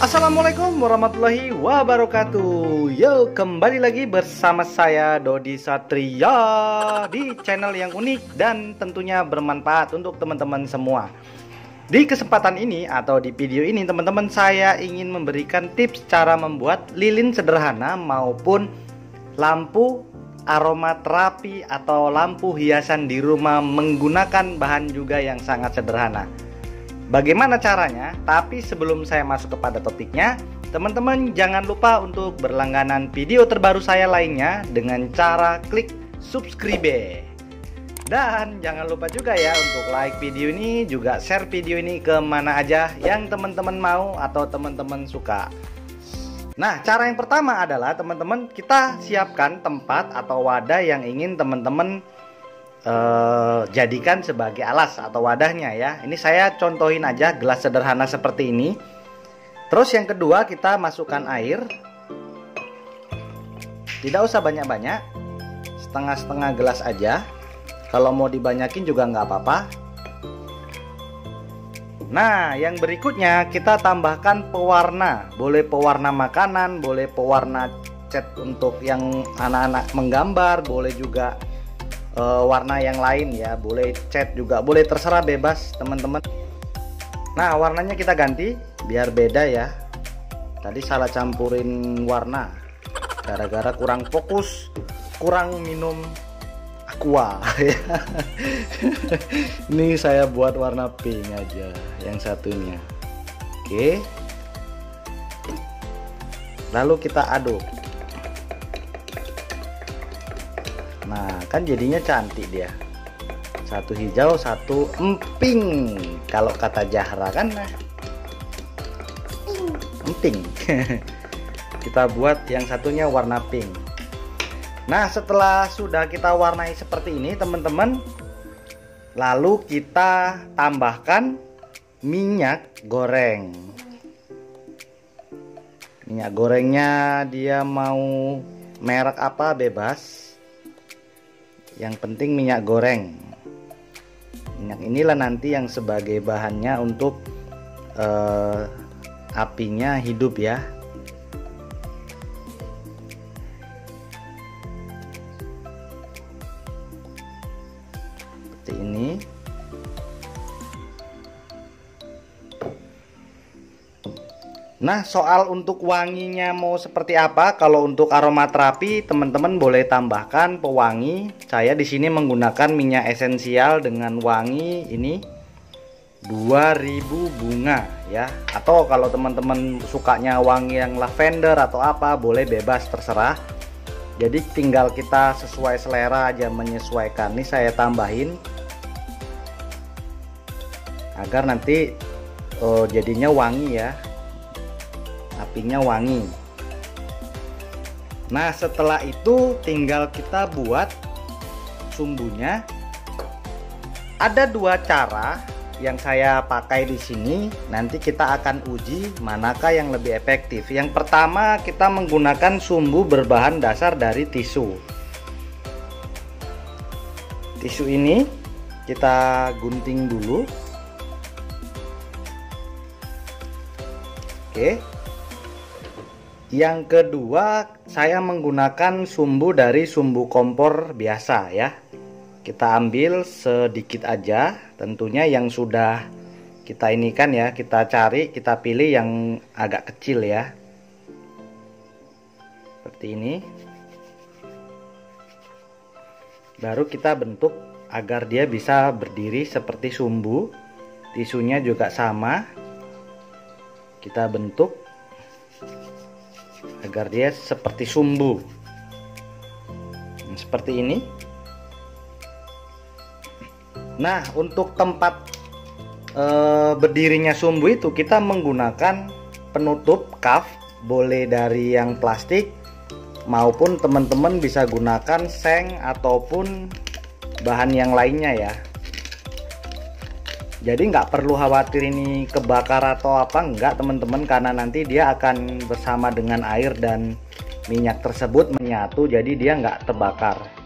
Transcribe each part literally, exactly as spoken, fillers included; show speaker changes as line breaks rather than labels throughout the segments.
Assalamualaikum warahmatullahi wabarakatuh. Yo, kembali lagi bersama saya Dodi Satria di channel yang unik dan tentunya bermanfaat untuk teman-teman semua. Di kesempatan ini atau di video ini teman-teman, saya ingin memberikan tips cara membuat lilin sederhana maupun lampu aromaterapi atau lampu hiasan di rumah menggunakan bahan juga yang sangat sederhana. Bagaimana caranya? Tapi sebelum saya masuk kepada topiknya, teman-teman jangan lupa untuk berlangganan video terbaru saya lainnya dengan cara klik subscribe. Dan jangan lupa juga ya untuk like video ini, juga share video ini ke mana aja yang teman-teman mau atau teman-teman suka. Nah, cara yang pertama adalah teman-teman kita siapkan tempat atau wadah yang ingin teman-teman Uh, jadikan sebagai alas atau wadahnya ya. Ini saya contohin aja gelas sederhana seperti ini. Terus yang kedua, kita masukkan air. Tidak usah banyak-banyak, setengah-setengah gelas aja. Kalau mau dibanyakin juga nggak apa-apa. Nah, yang berikutnya kita tambahkan pewarna. Boleh pewarna makanan, boleh pewarna cat untuk yang anak-anak menggambar, boleh juga Uh, warna yang lain ya, boleh cat juga, boleh, terserah, bebas teman-teman. Nah, warnanya kita ganti biar beda ya. Tadi salah campurin warna gara-gara kurang fokus, kurang minum aqua. Ini saya buat warna pink aja yang satunya. Oke, lalu kita aduk. Nah, kan jadinya cantik dia. Satu hijau, satu emping. Kalau kata Zahra kan emping. Kita buat yang satunya warna pink. Nah, setelah sudah kita warnai seperti ini teman-teman, lalu kita tambahkan minyak goreng. Minyak gorengnya dia mau merek apa bebas, yang penting minyak goreng. Minyak inilah nanti yang sebagai bahannya untuk eh, apinya hidup ya. Seperti ini. Nah, soal untuk wanginya mau seperti apa, kalau untuk aromaterapi teman-teman boleh tambahkan pewangi. Saya di sini menggunakan minyak esensial dengan wangi ini dua ribu bunga ya. Atau kalau teman-teman sukanya wangi yang lavender atau apa, boleh, bebas, terserah. Jadi tinggal kita sesuai selera aja menyesuaikan. Ini saya tambahin agar nanti oh, jadinya wangi ya. Apinya wangi. Nah, setelah itu tinggal kita buat sumbunya. Ada dua cara yang saya pakai di sini. Nanti kita akan uji manakah yang lebih efektif. Yang pertama, kita menggunakan sumbu berbahan dasar dari tisu. Tisu ini kita gunting dulu. Oke. Yang kedua, saya menggunakan sumbu dari sumbu kompor biasa ya. Kita ambil sedikit aja, tentunya yang sudah kita ini kan ya, kita cari, kita pilih yang agak kecil ya. Seperti ini. Baru kita bentuk agar dia bisa berdiri seperti sumbu. Tisunya juga sama. Kita bentuk agar dia seperti sumbu. Seperti ini. Nah, untuk tempat e, berdirinya sumbu itu kita menggunakan penutup cuff, boleh dari yang plastik maupun teman-teman bisa gunakan seng ataupun bahan yang lainnya ya. Jadi nggak perlu khawatir ini kebakar atau apa, enggak teman-teman, karena nanti dia akan bersama dengan air dan minyak tersebut menyatu, jadi dia nggak terbakar.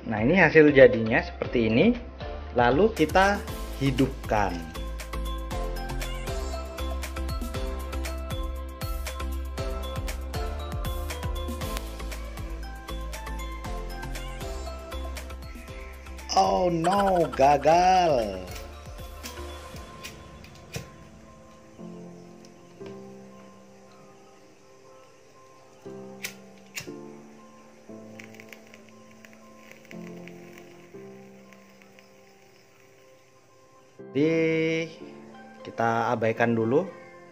Nah, ini hasil jadinya seperti ini. Lalu kita hidupkan. Oh no, gagal. Jadi kita abaikan dulu.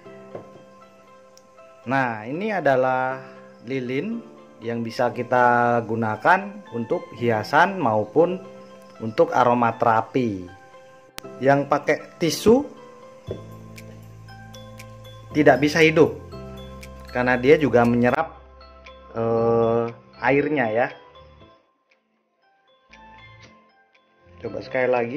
Nah, ini adalah lilin yang bisa kita gunakan untuk hiasan maupun untuk aromaterapi. Yang pakai tisu tidak bisa hidup karena dia juga menyerap eh, airnya ya. Coba sekali lagi.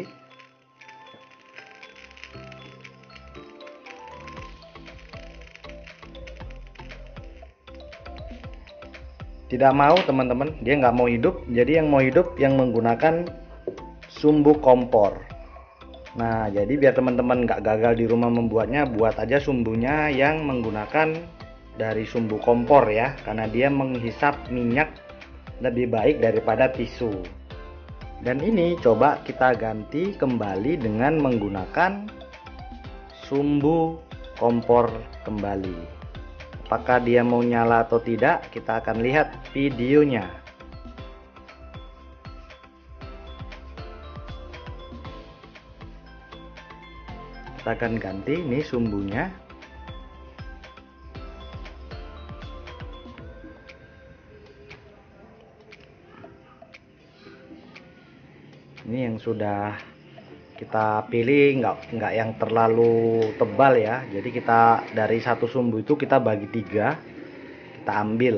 Tidak mau teman-teman, dia nggak mau hidup. Jadi yang mau hidup yang menggunakan sumbu kompor. Nah, jadi biar teman-teman nggak gagal di rumah membuatnya, buat aja sumbunya yang menggunakan dari sumbu kompor ya, karena dia menghisap minyak lebih baik daripada tisu. Dan ini coba kita ganti kembali dengan menggunakan sumbu kompor kembali. Apakah dia mau nyala atau tidak, kita akan lihat videonya. Kita akan ganti ini sumbunya. Ini yang sudah kita pilih, nggak nggak yang terlalu tebal ya. Jadi kita dari satu sumbu itu kita bagi tiga, kita ambil.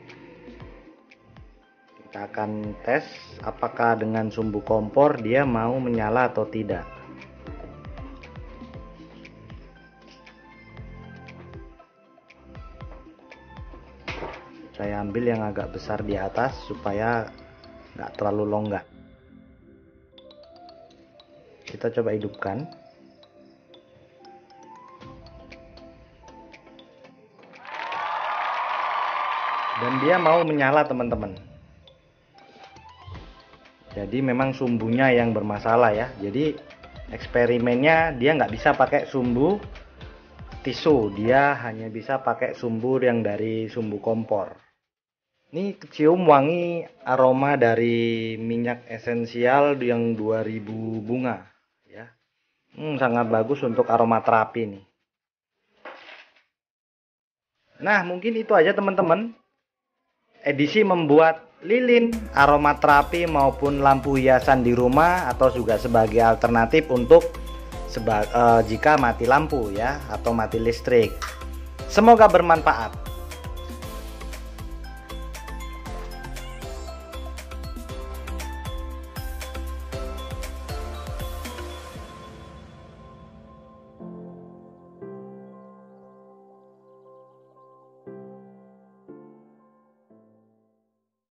Kita akan tes apakah dengan sumbu kompor dia mau menyala atau tidak. Saya ambil yang agak besar di atas supaya nggak terlalu longgar. Kita coba hidupkan. Dan dia mau menyala teman-teman. Jadi memang sumbunya yang bermasalah ya. Jadi eksperimennya dia nggak bisa pakai sumbu tisu. Dia hanya bisa pakai sumbu yang dari sumbu kompor. Ini kecium wangi aroma dari minyak esensial yang dua ribu bunga. Hmm, sangat bagus untuk aromaterapi nih. Nah, mungkin itu aja teman-teman. Edisi membuat lilin aromaterapi maupun lampu hiasan di rumah atau juga sebagai alternatif untuk seba uh, jika mati lampu ya atau mati listrik. Semoga bermanfaat.